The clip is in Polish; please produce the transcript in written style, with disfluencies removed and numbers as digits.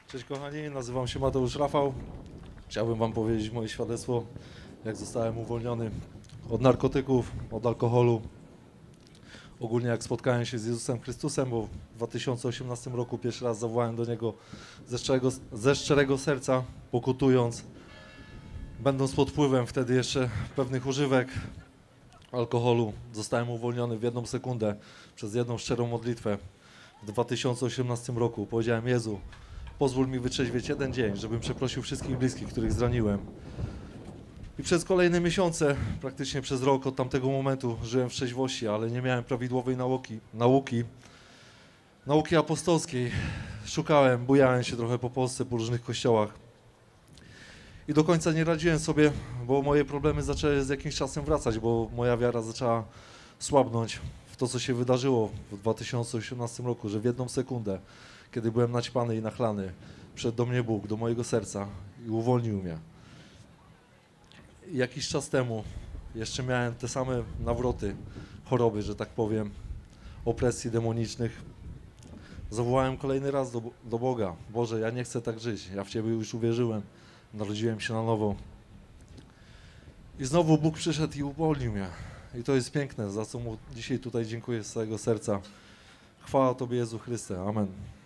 Cześć kochani, nazywam się Mateusz Rafał. Chciałbym wam powiedzieć moje świadectwo, jak zostałem uwolniony od narkotyków, od alkoholu. Ogólnie jak spotkałem się z Jezusem Chrystusem, bo w 2018 roku pierwszy raz zawołałem do Niego ze szczerego serca, pokutując, będąc pod wpływem wtedy jeszcze pewnych używek alkoholu. Zostałem uwolniony w jedną sekundę przez jedną szczerą modlitwę. W 2018 roku powiedziałem: Jezu, pozwól mi wytrzeźwieć jeden dzień, żebym przeprosił wszystkich bliskich, których zraniłem. I przez kolejne miesiące, praktycznie przez rok od tamtego momentu żyłem w trzeźwości, ale nie miałem prawidłowej nauki apostolskiej. Szukałem, bujałem się trochę po Polsce, po różnych kościołach. I do końca nie radziłem sobie, bo moje problemy zaczęły z jakimś czasem wracać, bo moja wiara zaczęła słabnąć w to, co się wydarzyło w 2018 roku, że w jedną sekundę, kiedy byłem naćpany i nachlany, przyszedł do mnie Bóg, do mojego serca i uwolnił mnie. I jakiś czas temu jeszcze miałem te same nawroty choroby, że tak powiem, opresji demonicznych. Zawołałem kolejny raz do Boga: Boże, ja nie chcę tak żyć, ja w Ciebie już uwierzyłem, narodziłem się na nowo. I znowu Bóg przyszedł i uwolnił mnie. I to jest piękne, za co Mu dzisiaj tutaj dziękuję z całego serca. Chwała Tobie, Jezu Chryste. Amen.